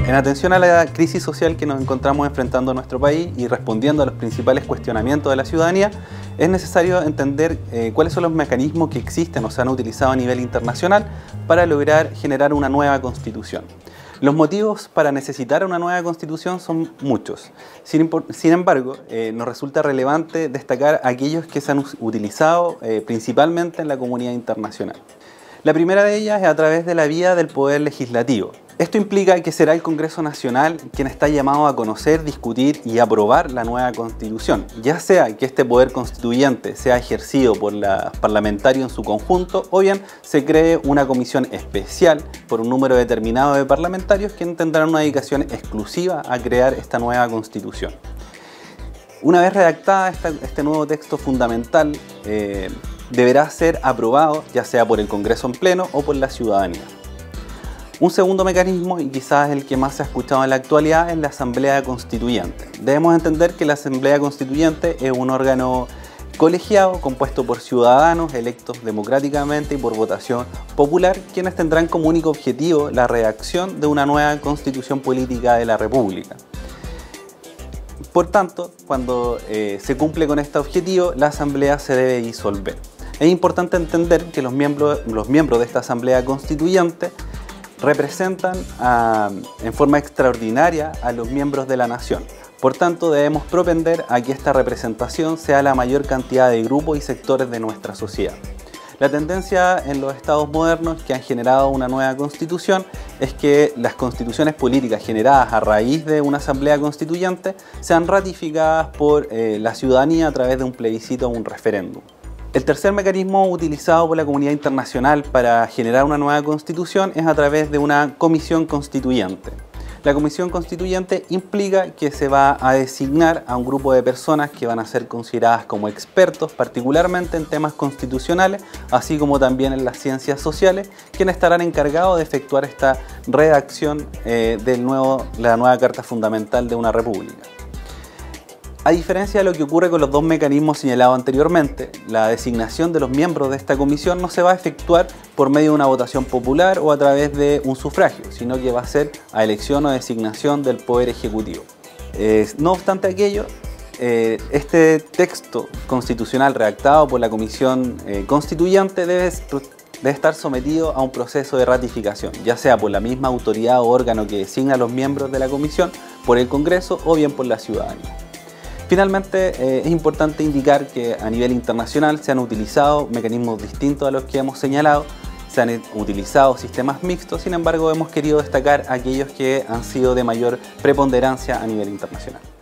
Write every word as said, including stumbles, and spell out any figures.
En atención a la crisis social que nos encontramos enfrentando en nuestro país y respondiendo a los principales cuestionamientos de la ciudadanía, es necesario entender eh, cuáles son los mecanismos que existen o se han utilizado a nivel internacional para lograr generar una nueva constitución. Los motivos para necesitar una nueva constitución son muchos. Sin, sin embargo, eh, nos resulta relevante destacar aquellos que se han utilizado eh, principalmente en la comunidad internacional. La primera de ellas es a través de la vía del poder legislativo. Esto implica que será el Congreso Nacional quien está llamado a conocer, discutir y aprobar la nueva Constitución, ya sea que este poder constituyente sea ejercido por los parlamentarios en su conjunto o bien se cree una comisión especial por un número determinado de parlamentarios quienes tendrán una dedicación exclusiva a crear esta nueva Constitución. Una vez redactada esta, este nuevo texto fundamental, eh, deberá ser aprobado ya sea por el Congreso en pleno o por la ciudadanía. Un segundo mecanismo, y quizás el que más se ha escuchado en la actualidad, es la Asamblea Constituyente. Debemos entender que la Asamblea Constituyente es un órgano colegiado compuesto por ciudadanos electos democráticamente y por votación popular, quienes tendrán como único objetivo la redacción de una nueva Constitución Política de la República. Por tanto, cuando eh, se cumple con este objetivo, la Asamblea se debe disolver. Es importante entender que los miembros, los miembros de esta Asamblea Constituyente representan a, en forma extraordinaria a los miembros de la nación. Por tanto, debemos propender a que esta representación sea la mayor cantidad de grupos y sectores de nuestra sociedad. La tendencia en los estados modernos que han generado una nueva constitución es que las constituciones políticas generadas a raíz de una asamblea constituyente sean ratificadas por eh, la ciudadanía a través de un plebiscito o un referéndum. El tercer mecanismo utilizado por la comunidad internacional para generar una nueva constitución es a través de una comisión constituyente. La comisión constituyente implica que se va a designar a un grupo de personas que van a ser consideradas como expertos, particularmente en temas constitucionales, así como también en las ciencias sociales, quienes estarán encargados de efectuar esta redacción eh, de la nueva Carta Fundamental de una República. A diferencia de lo que ocurre con los dos mecanismos señalados anteriormente, la designación de los miembros de esta comisión no se va a efectuar por medio de una votación popular o a través de un sufragio, sino que va a ser a elección o designación del Poder Ejecutivo. Eh, no obstante aquello, eh, este texto constitucional redactado por la Comisión eh, Constituyente debe, debe estar sometido a un proceso de ratificación, ya sea por la misma autoridad o órgano que designa a los miembros de la comisión, por el Congreso o bien por la ciudadanía. Finalmente, eh, es importante indicar que a nivel internacional se han utilizado mecanismos distintos a los que hemos señalado, se han utilizado sistemas mixtos, sin embargo hemos querido destacar aquellos que han sido de mayor preponderancia a nivel internacional.